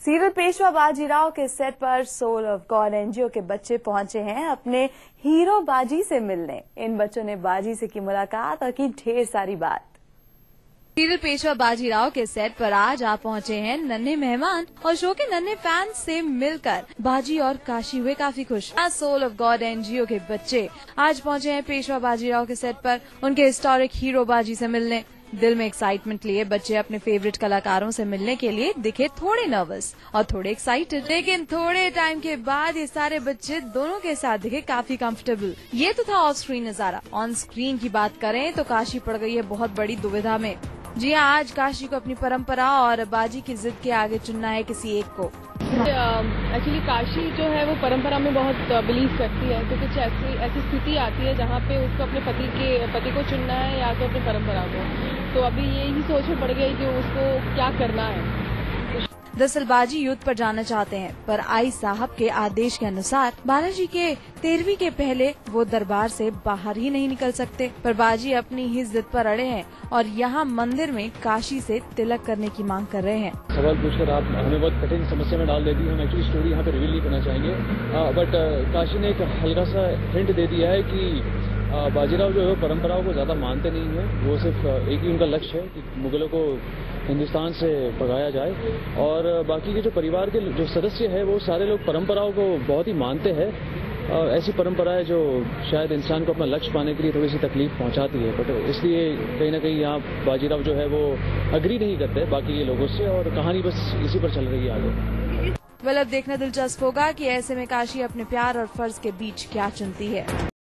Serial Peshwa Bajirao के set पर soul of God NGO के बच्चे पहुंचे हैं अपने हीरो बाजी से मिलने। इन बच्चों ने बाजी से की मुलाकात और की ढेर सारी बात। सीरियल पेशवा बाजीराव के सेट पर आज आप पहुंचे हैं नन्हे मेहमान और शो के नन्हे फैंस से मिलकर बाजी और काशी हुए काफी खुश। सोल ऑफ गॉड एनजीओ के बच्चे आज पहुंचे हैं पेशवा बाजीराव के सेट पर उनके हिस्टोरिक हीरो बाजी से मिलने। दिल में एक्साइटमेंट लिए बच्चे अपने फेवरेट कलाकारों से मिलने के लिए दिखे थोड़े नर्वस और थोड़े एक्साइटेड, लेकिन थोड़े टाइम के बाद ये सारे बच्चे दोनों के साथ दिखे काफी कंफर्टेबल। ये तो था ऑफ स्क्रीन नजारा। ऑन स्क्रीन की बात करें तो काशी पड़ गई है बहुत बड़ी दुविधा में। जी हाँ, आज काशी को अपनी परंपरा और बाजी की जिद के आगे चुनना है किसी एक को। एक्चुअली काशी जो है वो परंपरा में बहुत बिलीव करती है, तो कुछ ऐसी स्थिति आती है जहाँ पे उसको अपने पति को चुनना है या तो अपनी परंपरा को। तो अभी यही सोच में पड़ गई कि उसको क्या करना है। दरअसल बाजी युद्ध पर जाना चाहते हैं, पर आई साहब के आदेश के अनुसार बालाजी के 13वीं के पहले वो दरबार से बाहर ही नहीं निकल सकते। पर बाजी अपनी ही जिद पर अड़े हैं और यहाँ मंदिर में काशी से तिलक करने की मांग कर रहे हैं। सवाल पूछकर आप हमें बहुत कठिन समस्या में डाल देती। हम एक्चुअली स्टोरी यहाँ पे रिवील नहीं करना चाहेंगे, बट काशी ने एक हल्का सा हिंट दे दिया है कि बाजीराव जो है परंपराओं को ज्यादा मानते नहीं है। वो सिर्फ एक ही उनका लक्ष्य है कि मुगलों को हिंदुस्तान से भगाया जाए, और बाकी के जो परिवार के जो सदस्य है वो सारे लोग परंपराओं को बहुत ही मानते हैं। ऐसी परंपराएं जो शायद इंसान को अपना लक्ष्य पाने के लिए थोड़ी सी तकलीफ पहुंचाती है, बट इसलिए कहीं ना कहीं यहाँ बाजीराव जो है वो अग्री नहीं करते बाकी के लोगों से, और कहानी बस इसी पर चल रही है आगे। अब देखना दिलचस्प होगा कि ऐसे में काशी अपने प्यार और फर्ज के बीच क्या चुनती है।